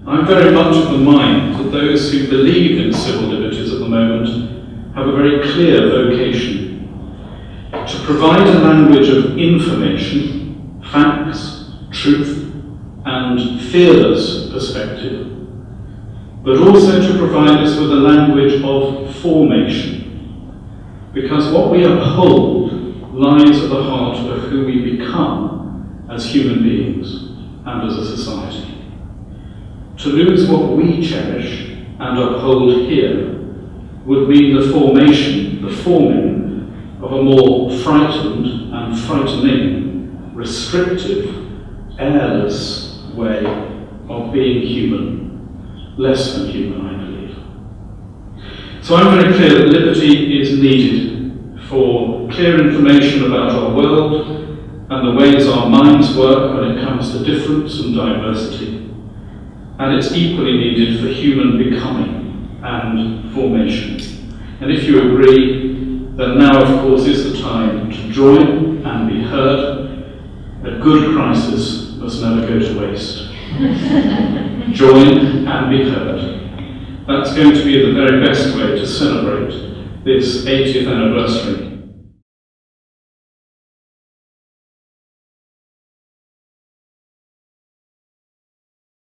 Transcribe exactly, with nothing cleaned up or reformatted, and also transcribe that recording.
I'm very much of the mind that those who believe in civil liberties at the moment have a very clear vocation: to provide a language of information, facts, truth, and fearless perspective, but also to provide us with a language of formation, because what we uphold lies at the heart of who we become as human beings and as a society. To lose what we cherish and uphold here would mean the formation, the forming of a more frightened and frightening, restrictive, airless way of being human, less than human, I believe. So I'm very clear that liberty is needed for clear information about our world and the ways our minds work when it comes to difference and diversity. And it's equally needed for human becoming and formation. And if you agree, then now of course is the time to join and be heard. A good crisis must never go to waste. Join and be heard. That's going to be the very best way to celebrate this eightieth anniversary